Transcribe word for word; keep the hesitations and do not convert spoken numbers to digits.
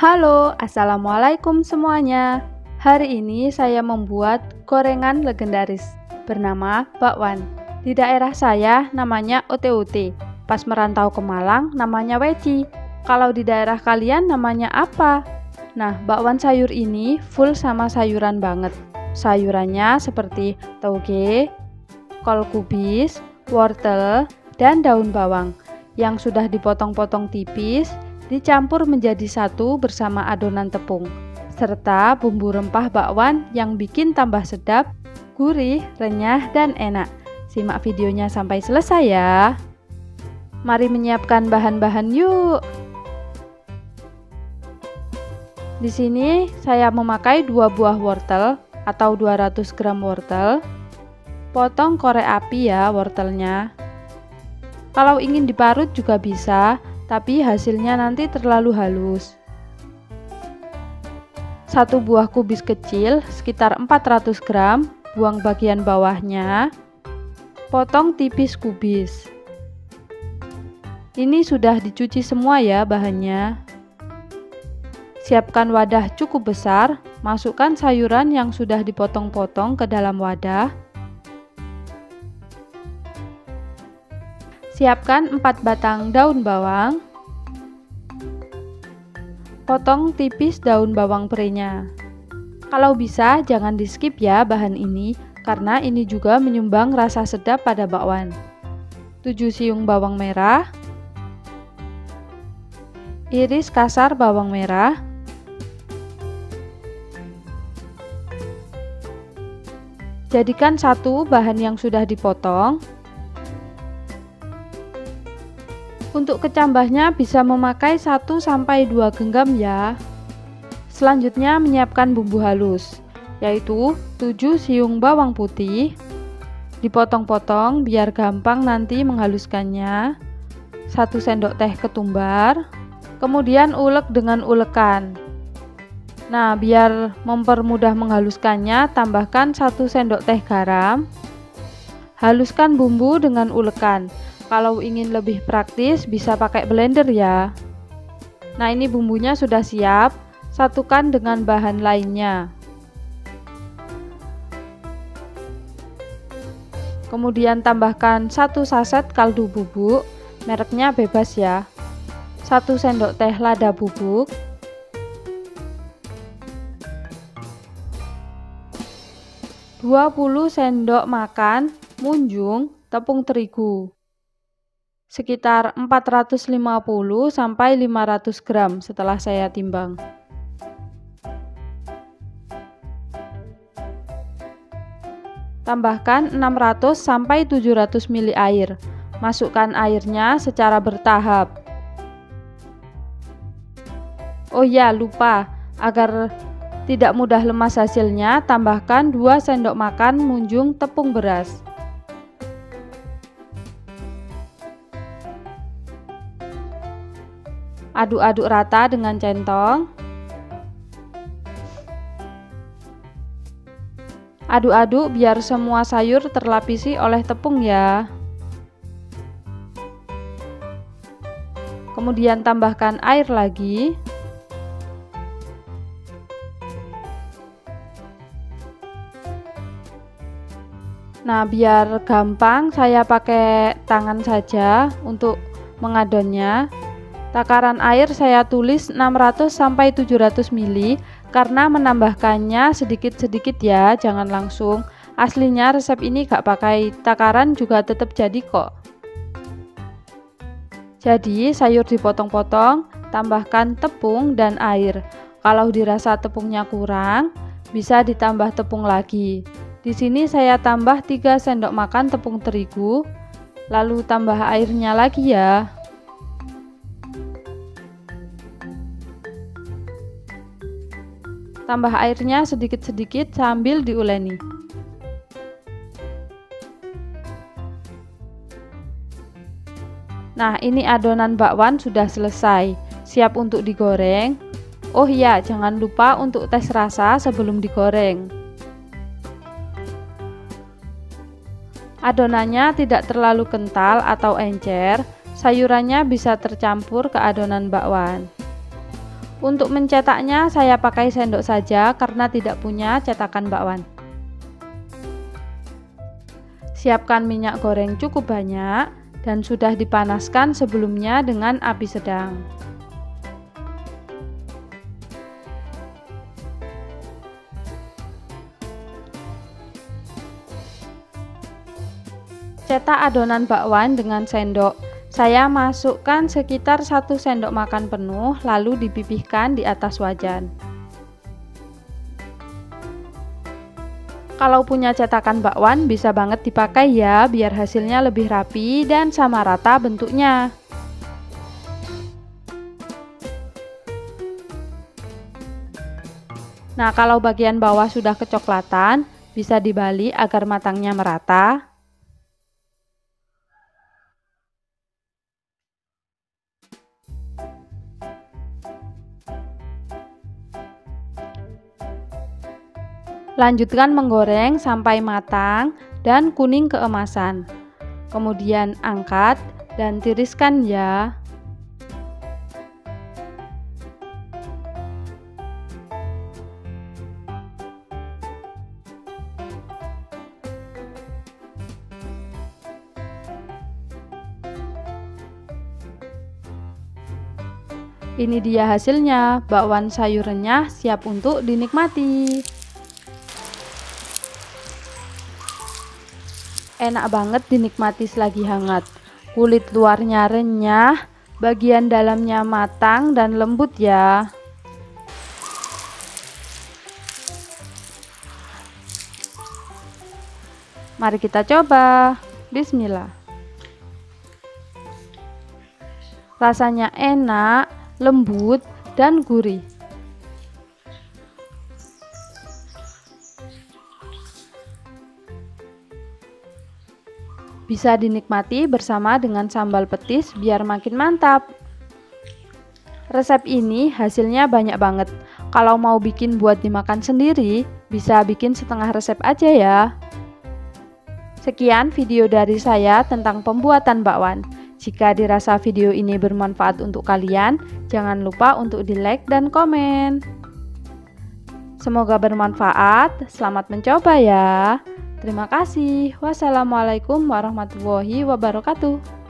Halo, assalamualaikum semuanya. Hari ini saya membuat gorengan legendaris bernama bakwan. Di daerah saya namanya ote-ote. Pas merantau ke Malang namanya weci. Kalau di daerah kalian namanya apa? Nah, bakwan sayur ini full sama sayuran banget. Sayurannya seperti tauge, kol kubis, wortel, dan daun bawang yang sudah dipotong-potong tipis, dicampur menjadi satu bersama adonan tepung, serta bumbu rempah bakwan yang bikin tambah sedap, gurih, renyah, dan enak. Simak videonya sampai selesai ya. Mari menyiapkan bahan-bahan yuk. Di sini saya memakai dua buah wortel atau dua ratus gram wortel. Potong korek api ya wortelnya. Kalau ingin diparut juga bisa, tapi hasilnya nanti terlalu halus. Satu buah kubis kecil sekitar empat ratus gram, buang bagian bawahnya. Potong tipis kubis. Ini sudah dicuci semua ya bahannya. Siapkan wadah cukup besar, masukkan sayuran yang sudah dipotong-potong ke dalam wadah. Siapkan empat batang daun bawang. Potong tipis daun bawang perenya. Kalau bisa jangan di skip ya bahan ini, karena ini juga menyumbang rasa sedap pada bakwan. tujuh siung bawang merah. Iris kasar bawang merah. Jadikan satu bahan yang sudah dipotong. Untuk kecambahnya bisa memakai satu sampai dua genggam ya. Selanjutnya menyiapkan bumbu halus, yaitu tujuh siung bawang putih. Dipotong-potong biar gampang nanti menghaluskannya. satu sendok teh ketumbar. Kemudian ulek dengan ulekan. Nah, biar mempermudah menghaluskannya, tambahkan satu sendok teh garam. Haluskan bumbu dengan ulekan. Kalau ingin lebih praktis bisa pakai blender ya. Nah, ini bumbunya sudah siap. Satukan dengan bahan lainnya. Kemudian tambahkan satu saset kaldu bubuk, mereknya bebas ya. satu sendok teh lada bubuk. dua puluh sendok makan munjung tepung terigu. Sekitar empat ratus lima puluh sampai lima ratus gram setelah saya timbang. Tambahkan enam ratus sampai tujuh ratus mililiter air. Masukkan airnya secara bertahap. Oh ya, lupa, agar tidak mudah lemas hasilnya, tambahkan dua sendok makan munjung tepung beras. Aduk-aduk rata dengan centong. Aduk-aduk biar semua sayur terlapisi oleh tepung ya. Kemudian tambahkan air lagi. Nah, biar gampang saya pakai tangan saja untuk mengadonnya. Takaran air saya tulis enam ratus sampai tujuh ratus mililiter karena menambahkannya sedikit-sedikit ya, jangan langsung. Aslinya resep ini gak pakai takaran juga tetap jadi kok. Jadi sayur dipotong-potong, tambahkan tepung dan air. Kalau dirasa tepungnya kurang, bisa ditambah tepung lagi. Di sini saya tambah tiga sendok makan tepung terigu, lalu tambah airnya lagi ya. Tambah airnya sedikit-sedikit sambil diuleni. Nah, ini adonan bakwan sudah selesai, siap untuk digoreng. Oh iya, jangan lupa untuk tes rasa sebelum digoreng. Adonannya tidak terlalu kental atau encer, sayurannya bisa tercampur ke adonan bakwan. Untuk mencetaknya saya pakai sendok saja karena tidak punya cetakan bakwan. Siapkan minyak goreng cukup banyak dan sudah dipanaskan sebelumnya dengan api sedang. Cetak adonan bakwan dengan sendok. Saya masukkan sekitar satu sendok makan penuh, lalu dipipihkan di atas wajan. Kalau punya cetakan bakwan bisa banget dipakai ya, biar hasilnya lebih rapi dan sama rata bentuknya. Nah, kalau bagian bawah sudah kecoklatan, bisa dibalik agar matangnya merata. Lanjutkan menggoreng sampai matang dan kuning keemasan. Kemudian angkat dan tiriskan ya. Ini dia hasilnya, bakwan sayur renyah siap untuk dinikmati. Enak banget dinikmati selagi hangat. Kulit luarnya renyah, bagian dalamnya matang dan lembut ya. Mari kita coba. Bismillah. Rasanya enak, lembut, dan gurih. Bisa dinikmati bersama dengan sambal petis biar makin mantap. Resep ini hasilnya banyak banget. Kalau mau bikin buat dimakan sendiri, bisa bikin setengah resep aja ya. Sekian video dari saya tentang pembuatan bakwan. Jika dirasa video ini bermanfaat untuk kalian, jangan lupa untuk di like dan komen. Semoga bermanfaat. Selamat mencoba ya. Terima kasih. Wassalamualaikum warahmatullahi wabarakatuh.